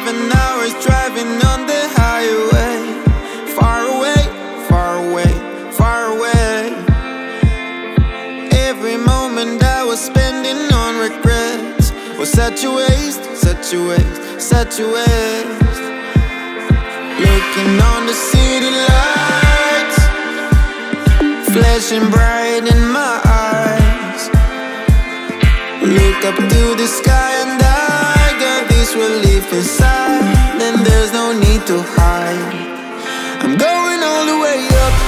7 hours driving on the highway. Far away, far away, far away. Every moment I was spending on regrets was such a waste, such a waste, such a waste. Looking on the city lights, flashing bright in my eyes. Look up to the sky and I got this relief inside, and there's no need to hide. I'm going all the way up.